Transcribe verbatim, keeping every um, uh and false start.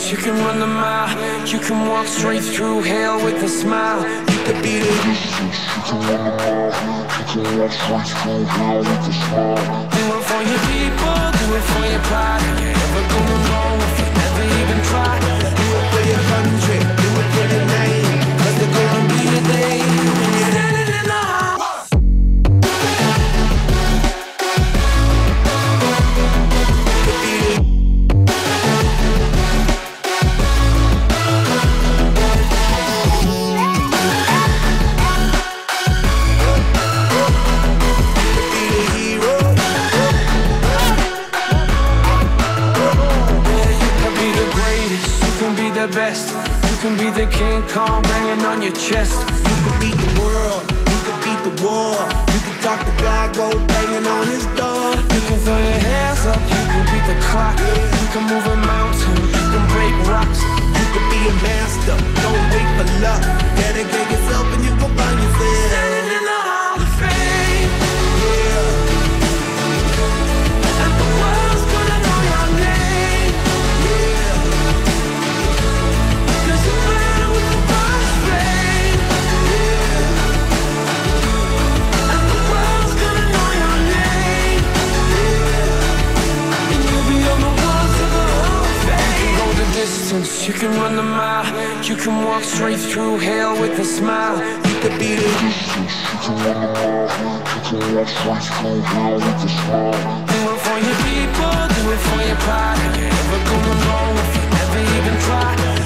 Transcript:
you can run the mile, you can walk straight through hell with a smile. You could be the distance, you can run the mile, you can walk straight through hell with a smile. Do it for your people, do it for your pride. You're never going wrong if you never even try. Do it for your country, do it for your name, 'cause there's gonna be a day when you're standing in the hall. The best, you can be the King Kong banging on your chest. You can beat the world, you can beat the war. You can talk to God, go banging on his door. You can throw your hands up, you can beat the clock. You can move a mountain, you can break rocks. You can be a master, don't wait for luck. Dedicate yourself and you can find yourself standing in the Hall of Fame. Yeah. And the world's gonna know your name. Yeah. You can run the mile, you can walk straight through hell with a smile. You could be the distance, you can run the mile, you can walk straight through hell with a smile. Do it for your people, do it for your pride. You're never going wrong if you never even try.